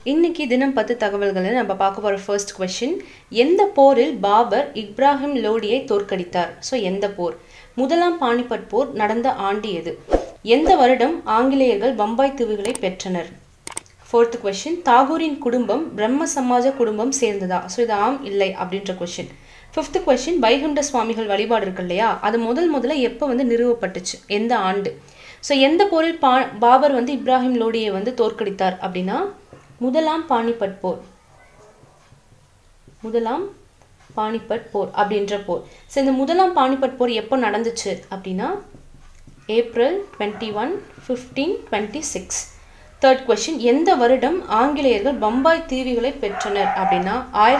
இன்னைக்கு தினம் 10 தகவல்களை நம்ம பார்க்க போகிற ஃபர்ஸ்ட் கொஸ்டின், எந்த போரில் பாபர் இப்ராஹிம் லோடியை தோற்கடித்தார்? ஸோ எந்த போர்? முதலாம் பானிபட் போர் நடந்த ஆண்டு எது? எந்த வருடம் ஆங்கிலேயர்கள் பம்பாய் தீவுகளை பெற்றனர்? ஃபோர்த் கொஸ்டின், தாகூரின் குடும்பம் பிரம்ம சமாஜ குடும்பம் சேர்ந்ததா? ஸோ இது ஆம் இல்லை அப்படின்ற கொஸ்டின். ஃபிஃப்த் கொஸ்டின், வைகுண்ட சுவாமிகள் வழிபாடு இருக்கு இல்லையா, அது முதல்ல எப்போ நிறுவப்பட்டுச்சு, எந்த ஆண்டு? ஸோ எந்த போரில் பாபர் இப்ராஹிம் லோடியை தோற்கடித்தார் அப்படின்னா முதலாம் பானிபட் போர். முதலாம் பானிபட் போர் அப்படின்ற போர். ஸோ இந்த முதலாம் பானிபட் போர் எப்போ நடந்துச்சு அப்படின்னா ஏப்ரல் 21, 1526. தேர்ட் கொஸ்டின், எந்த வருடம் ஆங்கிலேயர்கள் பம்பாய் தீவுகளை பெற்றனர் அப்படின்னா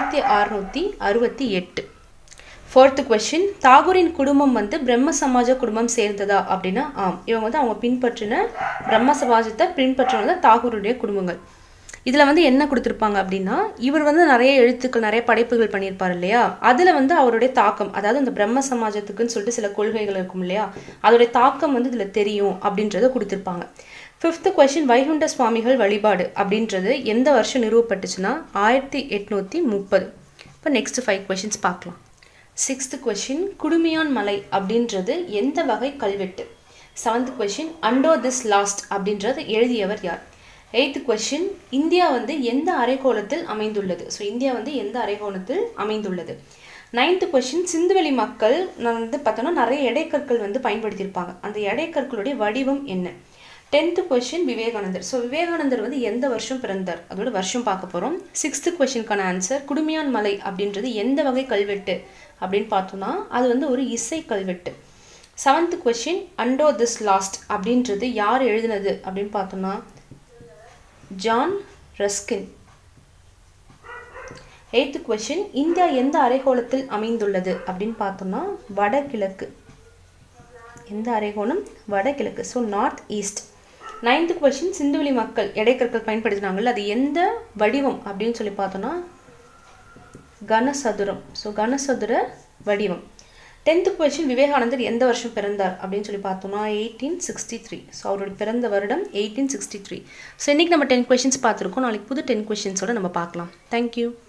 1668. ஃபோர்த்து கொஸ்டின், தாகூரின் குடும்பம் பிரம்ம சமாஜ குடும்பம் சேர்ந்ததா அப்படின்னா ஆம். இவங்க அவங்க பின்பற்றின பிரம்ம சமாஜத்தை பின்பற்றினது தாகூருடைய குடும்பங்கள். இதில் என்ன கொடுத்துருப்பாங்க அப்படின்னா, இவர் நிறைய எழுத்துக்கள் நிறைய படைப்புகள் பண்ணியிருப்பார் இல்லையா, அதில் அவருடைய தாக்கம், அதாவது இந்த பிரம்ம சமாஜத்துக்குன்னு சொல்லிட்டு சில கொள்கைகள் இருக்கும் இல்லையா, அதோடைய தாக்கம் இதில் தெரியும் அப்படின்றத கொடுத்துருப்பாங்க. ஃபிஃப்த்து கொஸ்டின், வைகுண்ட சுவாமிகள் வழிபாடு அப்படின்றது எந்த வருஷம் நிறுவப்பட்டுச்சுன்னா 1830. இப்போ நெக்ஸ்ட் 5 கொஸ்டின்ஸ் பார்க்கலாம். சிக்ஸ்த் கொஸ்டின், குடுமியான் மலை அப்படின்றது எந்த வகை கல்வெட்டு? Seventh question, unto this last அப்படின்றது எழுதியவர் யார்? எய்த் கொஸ்டின், இந்தியா எந்த அரைக்கோளத்தில் அமைந்துள்ளது? ஸோ இந்தியா எந்த அரைக்கோளத்தில் அமைந்துள்ளது? நைன்த் கொஸ்டின், சிந்துவெளி மக்கள் பார்த்தோன்னா நிறைய எடைக்கற்கள் பயன்படுத்தியிருப்பாங்க, அந்த எடைக்கற்களுடைய வடிவம் என்ன? 10th கொஸ்டின், விவேகானந்தர். ஸோ விவேகானந்தர் எந்த வருஷம் பிறந்தார், அதோட வருஷம் பார்க்க போகிறோம். சிக்ஸ்த் கொஸ்டினுக்கான ஆன்சர், குடுமியான் மலை அப்படின்றது எந்த வகை கல்வெட்டு அப்படின்னு பார்த்தோன்னா அது ஒரு இசை கல்வெட்டு. Seventh question, unto this last அப்படின்றது யார் எழுதினது அப்படின்னு பார்த்தோன்னா John Ruskin. Eighth question, India எந்த அரைக்கோளத்தில் அமைந்துள்ளது அப்படின்னு பார்த்தோம்னா வடகிழக்கு. எந்த அரைக்கோணம்? வடகிழக்கு. So north east. Ninth question, சிந்துவெளி மக்கள் எடைக்கற்கள் பயன்படுத்தினாங்கல்ல, அது எந்த வடிவம் அப்படின்னு சொல்லி பார்த்தோம்னா கனசதுரம். ஸோ கனசதுர வடிவம். 10th கொஸ்டின், விவேகானந்தர் எந்த வருஷம் பிறந்தார் அப்படின்னு சொல்லி பார்த்தோம்னா 1863. ஸோ அவருடைய பிறந்த வருடம் 1863. ஸோ இன்றைக்கி நம்ம 10 கொஸ்டின்ஸ் பார்த்துருக்கோம். நாளைக்கு புது 10 கொஸ்டின்ஸோடு நம்ம பார்க்கலாம். தேங்க்யூ.